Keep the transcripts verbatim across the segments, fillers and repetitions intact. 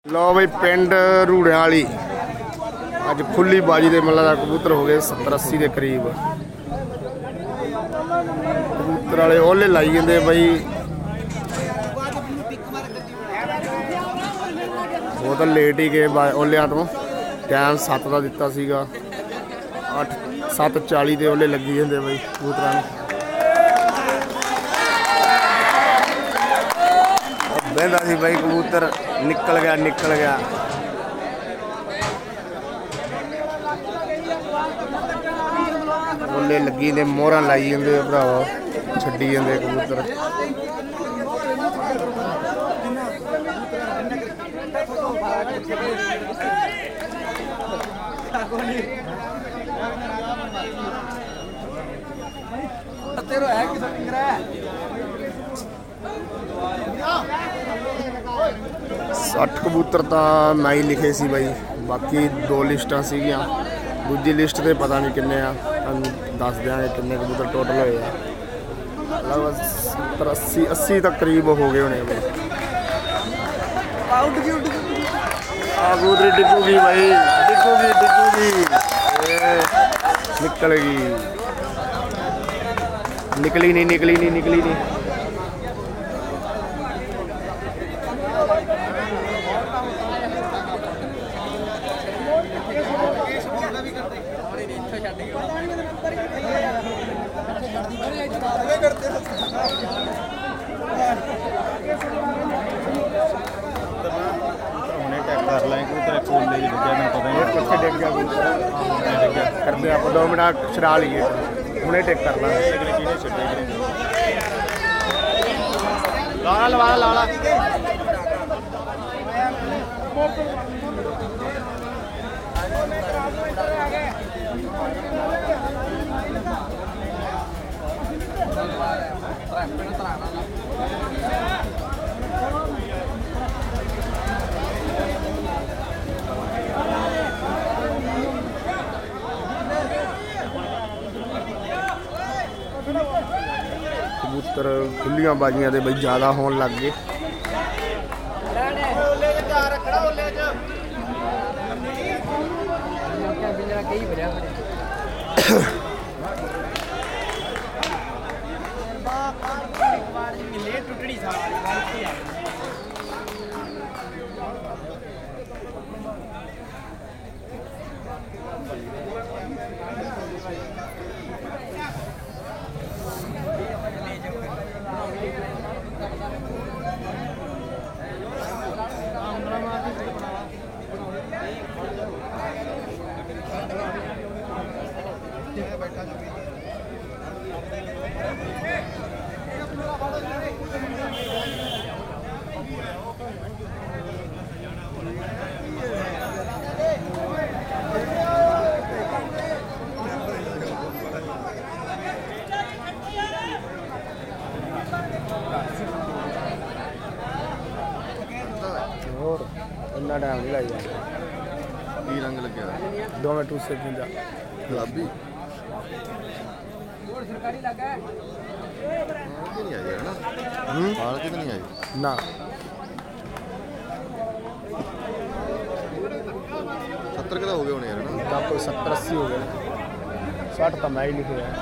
लो बई पिंड रूड़ियां वाली अज खुली बाजी के मतलब कबूतर हो गए सत्तर अस्सी के करीब। कबूतर वाले ओले लाई जाते बई वो तो लेट ही गए ओलिया तो टाइम सत्त का दिता सीगा अठ सत्त चाली के ओले लगी जाते बई कबूतर बहता सी बई कबूतर निकल गया निकल गया ओले लगी ने मोहर लाई जाते भरावा छड्डी जाते कबूतर। सठ कबूतर तो ना ही लिखे सी बई बाकी दो लिस्टां सीगियां दूजी लिस्ट ते पता नहीं किन्ने आ दस देंगे किन्ने कबूतर टोटल होए लगभग सत्तर अस्सी अस्सी तक करीब हो गए होने बई। कबूतरी डिगूगी भाई डिगूगी डिगूगी निकलेगी निकली नहीं निकली नहीं निकली नहीं कर लें करते आप दो मिनट छड़ा लीए हमने टेक कर ला लवा ला कबूतर खुलियां बाजियां दे बई ज़्यादा होने लग गए। इन्ना टाइम नहीं लाई जाता की रंग लगे दो मिनट उससे पूंजा गुलाबी नहीं आई है ना हाल की नहीं आई ना सत्तर के हो गए होने यार ना तब कोई सत्तर अस्सी हो गए साठ तो मैं ही लिखे है।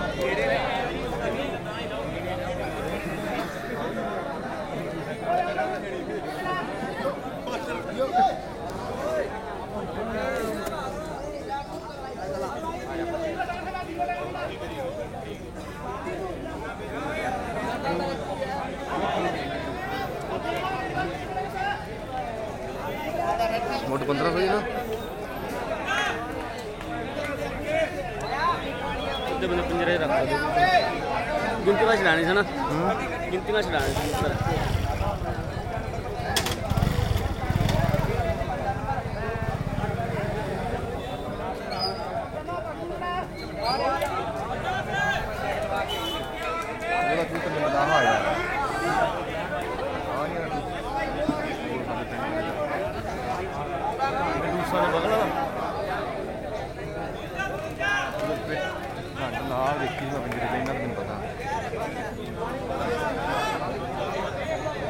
मोट पंद्रह सौ ना मैंने पिंजरे रख दो गिनती में चलानी से ना गिनती में चलानी से देखी मैं पिंजरे का इन्ना तो नहीं पता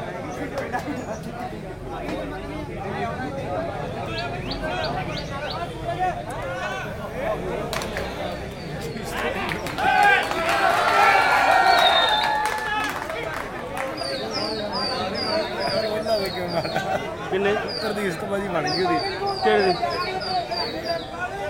ਕਿੰਨੇ ਪੁੱਤਰ ਦੀ ਇਸਤ ਬਾਜੀ ਬਣ ਗਈ ਉਹਦੀ ਕਿਹੜੇ ਦੀ